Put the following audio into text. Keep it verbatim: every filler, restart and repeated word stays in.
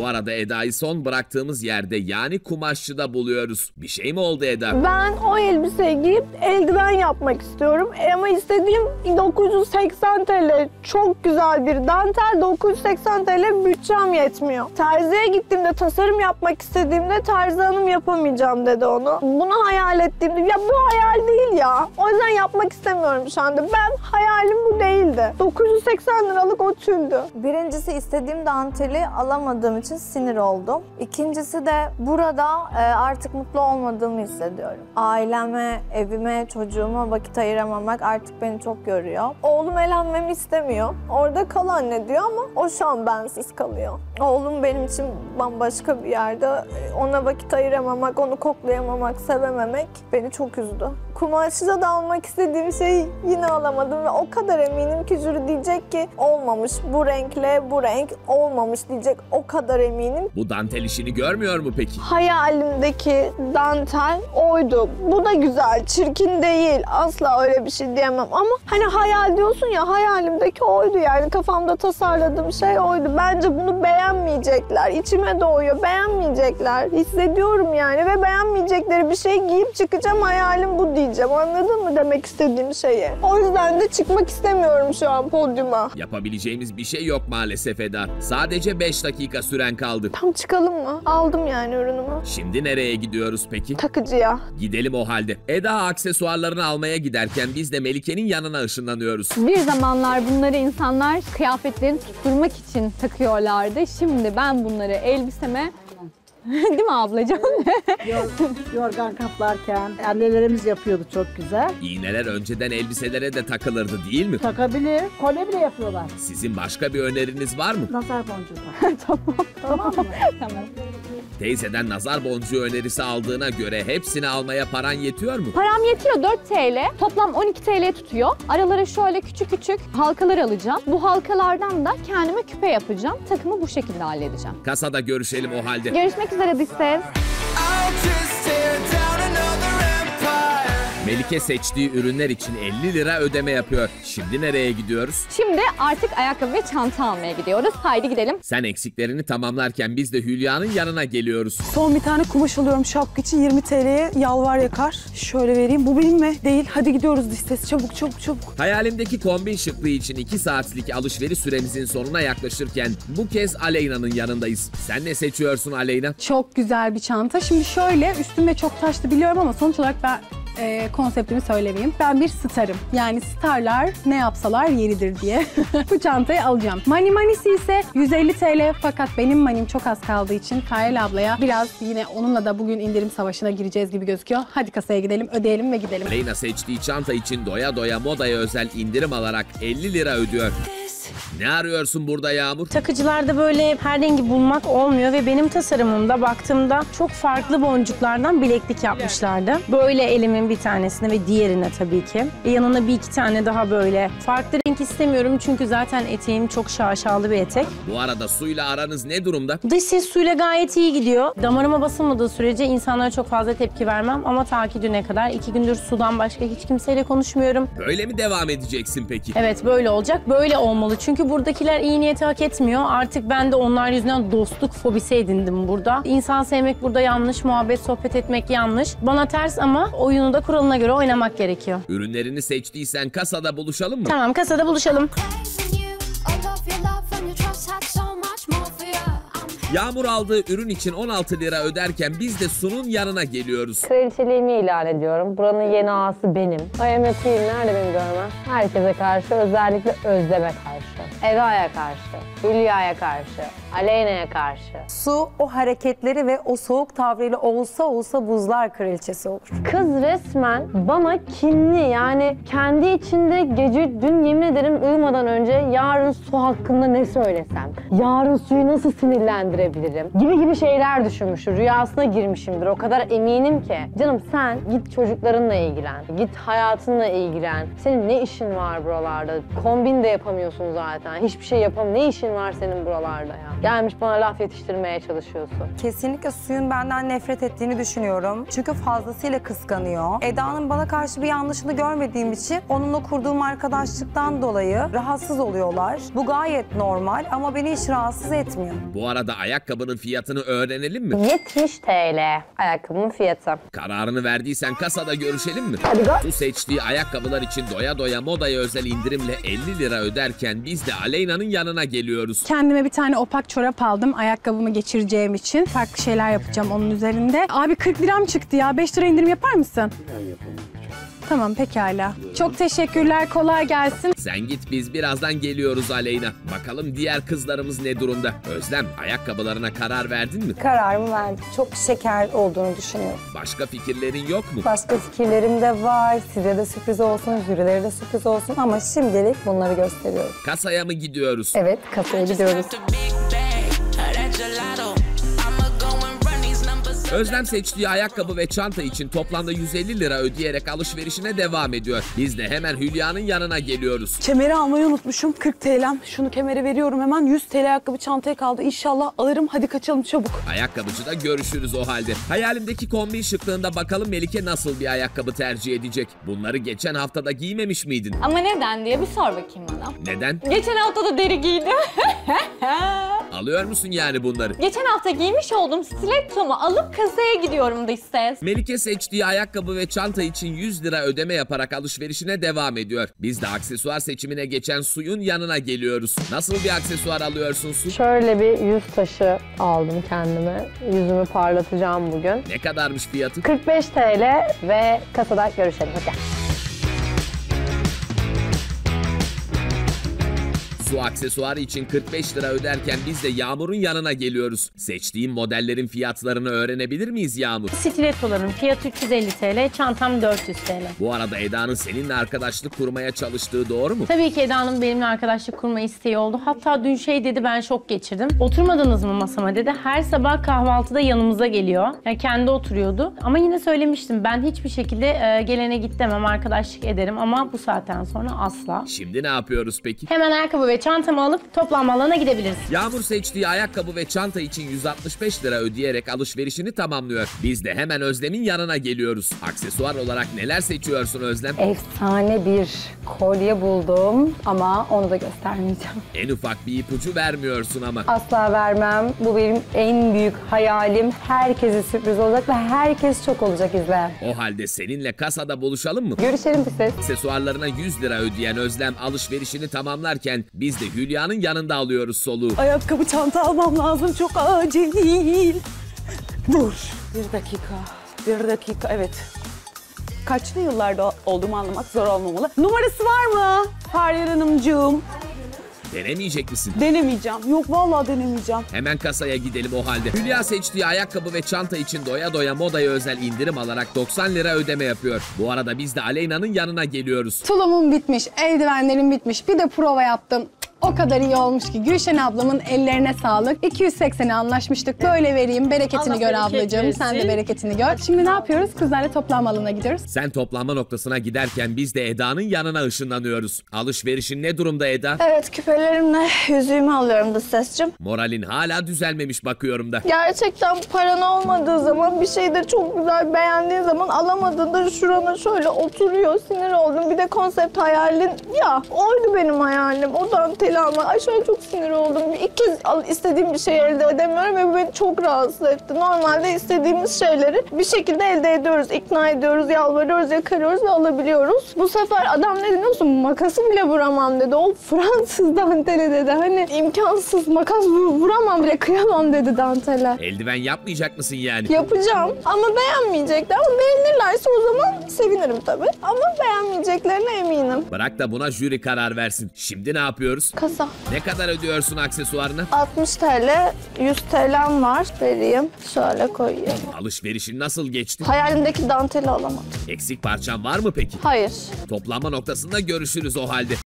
arada Eda'yı son bıraktığımız yerde yani kumaşçıda buluyoruz. Bir şey mi oldu Eda? Ben o elbiseyi giyip eldiven yapmak istiyorum. Ama istediğim dokuz yüz seksen TL. Çok güzel bir dantel. dokuz yüz seksen TL bütçem yetmiyor. Terziye gittiğimde tasarım yapmak istediğimde terzi hanım yapamayacağım dedi onu. Bunu hayal ettiğimde ya bu hayal değil ya. O yüzden yapmak istemiyorum şu anda. Ben hayalim bu değildi. dokuz yüz seksen liralık o tüldü. Birincisi istediğim danteli alamadığım için sinir oldum. İkincisi de burada e, artık mutlu olmadığımı hissediyorum. Aileme, evime, çocuğuma vakit ayıramamak artık beni çok yoruyor. Oğlum elenmemi istemiyor. Orada kal anne diyor ama o şu an bensiz kalıyor. Oğlum benim için bambaşka bir yerde. Ona vakit ayıramamak, onu koklayamamak, sevememek beni çok üzdü. Kumaşçıda da almak istediğim şeyi yine alamadım ve o kadar eminim ki jüri diyecek ki olmamış. Bu renkle bu renk olmamış diyecek. O kadar eminim. Bu dantel işini görmüyor mu peki? Hayalimdeki dantel oydu. Bu da güzel, çirkin değil. Asla öyle bir şey diyemem ama hani hayal diyorsun ya, hayalimdeki oydu yani. Kafamda tasarladığım şey oydu. Bence bunu beğenmeyecekler. İçime doğuyor. Beğenmeyecekler. Hissediyorum yani ve beğenmeyecekleri bir şey giyip çıkacağım. Hayalim bu diyeceğim. Anladın mı demek istediğim şeyi? O yüzden de çıkmak istemiyorum şu an podyuma. Yapabileceğimiz bir şey yok maalesef Eda. Sadece beş dakika süren kaldı. Tam çıkalım mı? Aldım yani ürünümü. Şimdi nereye gidiyoruz peki? Takıcıya. Gidelim o halde. Eda aksesuarlarını almaya giderken biz de Melike'nin yanına ışınlanıyoruz. Bir zamanlar bunları insanlar kıyafetlerini tutturmak için takıyorlardı. Şimdi ben bunları elbiseme değil mi ablacığım? Yorgan kaplarken annelerimiz yapıyordu çok güzel. İğneler önceden elbiselere de takılırdı değil mi? Takabilir, kolye bile yapıyorlar. Sizin başka bir öneriniz var mı? Nazar boncuğu. Tamam. Tamam mı? Tamam. Teyzeden nazar boncuğu önerisi aldığına göre hepsini almaya paran yetiyor mu? Param yetiyor dört TL. Toplam on iki TL tutuyor. Aralara şöyle küçük küçük halkalar alacağım. Bu halkalardan da kendime küpe yapacağım. Takımı bu şekilde halledeceğim. Kasada görüşelim o halde. Görüşmek üzere dış ses. Melike seçtiği ürünler için elli lira ödeme yapıyor. Şimdi nereye gidiyoruz? Şimdi artık ayakkabı ve çanta almaya gidiyoruz. Haydi gidelim. Sen eksiklerini tamamlarken biz de Hülya'nın yanına geliyoruz. Son bir tane kumaş alıyorum şapka için yirmi TL'ye yalvar yakar. Şöyle vereyim. Bu benim mi? Değil. Hadi gidiyoruz listesi. Çabuk çabuk çabuk. Hayalimdeki kombin şıklığı için iki saatlik alışveriş süremizin sonuna yaklaşırken bu kez Aleyna'nın yanındayız. Sen ne seçiyorsun Aleyna? Çok güzel bir çanta. Şimdi şöyle üstüme çok taştı biliyorum ama sonuç olarak ben e, konseptimi söylemeyeyim. Ben bir starım. Yani starlar ne yapsalar yeridir diye bu çantayı alacağım. Mani manisi ise yüz elli TL fakat benim manim çok az kaldığı için Kayal ablaya biraz yine onunla da bugün indirim savaşına gireceğiz gibi gözüküyor. Hadi kasaya gidelim, ödeyelim ve gidelim. Aleyna seçtiği çanta için doya doya modaya özel indirim alarak elli lira ödüyor. Ne arıyorsun burada Yağmur? Takıcılarda böyle her rengi bulmak olmuyor ve benim tasarımımda baktığımda çok farklı boncuklardan bileklik yapmışlardı. Böyle elimin bir tanesine ve diğerine tabii ki. Ve yanına bir iki tane daha böyle. Farklı renk istemiyorum çünkü zaten eteğim çok şaşalı bir etek. Bu arada suyla aranız ne durumda? Dış ses suyla gayet iyi gidiyor. Damarıma basılmadığı sürece insanlara çok fazla tepki vermem ama ta ki düne kadar iki gündür sudan başka hiç kimseyle konuşmuyorum. Böyle mi devam edeceksin peki? Evet böyle olacak. Böyle olmalı. Çünkü buradakiler iyi niyeti hak etmiyor. Artık ben de onlar yüzünden dostluk fobisi edindim burada. İnsan sevmek burada yanlış, muhabbet, sohbet etmek yanlış. Bana ters ama oyunu da kuralına göre oynamak gerekiyor. Ürünlerini seçtiysen kasada buluşalım mı? Tamam, kasada buluşalım. Yağmur aldığı ürün için on altı lira öderken biz de Su'nun yanına geliyoruz. Kraliçeliğimi ilan ediyorum. Buranın yeni ağası benim. I am a queen, nerede beni görmez? Herkese karşı, özellikle Özlem'e karşı, Eda'ya karşı, Hülya'ya karşı, Aleyna'ya karşı. Su o hareketleri ve o soğuk tavrıyla olsa olsa buzlar kraliçesi olur. Kız resmen bana kinli, yani kendi içinde gece dün yemin ederim uyumadan önce yarın su hakkında ne söylesem, yarın suyu nasıl sinirlendirebilirim gibi gibi şeyler düşünmüştür. Rüyasına girmişimdir. O kadar eminim ki. Canım sen git çocuklarınla ilgilen, git hayatınla ilgilen. Senin ne işin var buralarda? Kombin de yapamıyorsun zaten. Hiçbir şey yapam. Ne işin var senin buralarda ya? Gelmiş bana laf yetiştirmeye çalışıyorsun. Kesinlikle suyun benden nefret ettiğini düşünüyorum. Çünkü fazlasıyla kıskanıyor. Eda'nın bana karşı bir yanlışını görmediğim için onunla kurduğum arkadaşlıktan dolayı rahatsız oluyorlar. Bu gayet normal ama beni hiç rahatsız etmiyor. Bu arada ayakkabının fiyatını öğrenelim mi? yetmiş TL ayakkabımın fiyatı. Kararını verdiysen kasada görüşelim mi? Hadi go. Su seçtiği ayakkabılar için doya doya modaya özel indirimle elli lira öderken biz de Aleyna'nın yanına geliyoruz. Kendime bir tane opak çorap aldım ayakkabımı geçireceğim için. Farklı şeyler yapacağım onun üzerinde. Abi kırk liram çıktı ya. beş lira indirim yapar mısın? Tamam pekala. Çok teşekkürler. Kolay gelsin. Sen git biz birazdan geliyoruz Aleyna. Bakalım diğer kızlarımız ne durumda? Özlem ayakkabılarına karar verdin mi? Kararımı verdim. Çok şeker olduğunu düşünüyorum. Başka fikirlerin yok mu? Başka fikirlerim de var. Size de sürpriz olsun, jürilere de sürpriz olsun ama şimdilik bunları gösteriyorum. Kasaya mı gidiyoruz? Evet, kasaya gidiyoruz. Özlem seçtiği ayakkabı ve çanta için toplamda yüz elli lira ödeyerek alışverişine devam ediyor. Biz de hemen Hülya'nın yanına geliyoruz. Kemeri almayı unutmuşum. kırk T L'm. Şunu kemere veriyorum hemen. yüz T L ayakkabı çantaya kaldı. İnşallah alırım. Hadi kaçalım çabuk. Ayakkabıcıda görüşürüz o halde. Hayalimdeki kombin şıklığında bakalım Melike nasıl bir ayakkabı tercih edecek? Bunları geçen haftada giymemiş miydin? Ama neden diye bir sor bakayım bana. Neden? Geçen hafta da deri giydim. Alıyor musun yani bunları? Geçen hafta giymiş olduğum stilettomu alıp kasaya gidiyorum dış ses. Melike seçtiği ayakkabı ve çanta için yüz lira ödeme yaparak alışverişine devam ediyor. Biz de aksesuar seçimine geçen Su'nun yanına geliyoruz. Nasıl bir aksesuar alıyorsun Su? Şöyle bir yüz taşı aldım kendime. Yüzümü parlatacağım bugün. Ne kadarmış fiyatı? kırk beş TL ve kasada görüşelim. Hadi. Su aksesuarı için kırk beş lira öderken biz de Yağmur'un yanına geliyoruz. Seçtiğin modellerin fiyatlarını öğrenebilir miyiz Yağmur? Stilettoların fiyatı üç yüz elli T L, çantam dört yüz T L. Bu arada Eda'nın seninle arkadaşlık kurmaya çalıştığı doğru mu? Tabii ki Eda'nın benimle arkadaşlık kurma isteği oldu. Hatta dün şey dedi, ben şok geçirdim. Oturmadınız mı masama dedi. Her sabah kahvaltıda yanımıza geliyor. Yani kendi oturuyordu. Ama yine söylemiştim, ben hiçbir şekilde e, gelene git demem, arkadaşlık ederim ama bu saatten sonra asla. Şimdi ne yapıyoruz peki? Hemen ayakkabı ve çantamı alıp toplanma alanına gidebiliriz. Yağmur seçtiği ayakkabı ve çanta için yüz altmış beş lira ödeyerek alışverişini tamamlıyor. Biz de hemen Özlem'in yanına geliyoruz. Aksesuar olarak neler seçiyorsun Özlem? Efsane bir kolye buldum ama onu da göstermeyeceğim. En ufak bir ipucu vermiyorsun ama. Asla vermem. Bu benim en büyük hayalim. Herkese sürpriz olacak ve herkes çok olacak izleyen. O halde seninle kasada buluşalım mı? Görüşelim bir ses. Aksesuarlarına yüz lira ödeyen Özlem alışverişini tamamlarken biz de Hülya'nın yanında alıyoruz soluğu. Ayakkabı çanta almam lazım. Çok acil. Dur. Bir dakika. Bir dakika. Evet. Kaçlı yıllarda olduğumu anlamak zor olmamalı. Numarası var mı? Feryal Hanımcığım. Denemeyecek misin? Denemeyeceğim. Yok vallahi denemeyeceğim. Hemen kasaya gidelim o halde. Hülya seçtiği ayakkabı ve çanta için doya doya modaya özel indirim alarak doksan lira ödeme yapıyor. Bu arada biz de Aleyna'nın yanına geliyoruz. Tulumum bitmiş, eldivenlerim bitmiş. Bir de prova yaptım. O kadar iyi olmuş ki Gülşen ablamın ellerine sağlık. iki yüz seksene anlaşmıştık. Böyle vereyim. Bereketini Allah gör bereket ablacığım. versin. Sen de bereketini gör. Şimdi ne yapıyoruz? Kızlarla toplanma alanına gidiyoruz. Sen toplanma noktasına giderken biz de Eda'nın yanına ışınlanıyoruz. Alışverişin ne durumda Eda? Evet, küpelerimle yüzüğümü alıyorum da sesçim. Moralin hala düzelmemiş bakıyorum da. Gerçekten paran olmadığı zaman, bir şeyleri çok güzel beğendiğin zaman alamadığında şurana şöyle oturuyor. Sinir oldum. Bir de konsept hayalin, ya oydu benim hayalim. O danteli almak. Ay şöyle çok sinir oldum. İlk kez istediğim bir şeyi elde edemiyorum ve bu beni çok rahatsız etti. Normalde istediğimiz şeyleri bir şekilde elde ediyoruz. İkna ediyoruz, yalvarıyoruz, yakarıyoruz ve alabiliyoruz. Bu sefer adam ne dedi biliyor musun? Makası bile vuramam dedi. O Fransız danteli dedi. Hani imkansız, makas vuramam bile, kıyamam dedi dantele. Eldiven yapmayacak mısın yani? Yapacağım ama beğenmeyecekler. Ama beğenirlerse o zaman sevinirim tabii. Ama beğenmeyeceklerine eminim. Bırak da buna jüri karar versin. Şimdi ne yapıyoruz? Kasa. Ne kadar ödüyorsun aksesuarına? altmış TL, yüz T L'm var. Vereyim. Şöyle koyayım. Alışverişin nasıl geçti? Hayalimdeki danteli alamadım. Eksik parçan var mı peki? Hayır. Toplanma noktasında görüşürüz o halde.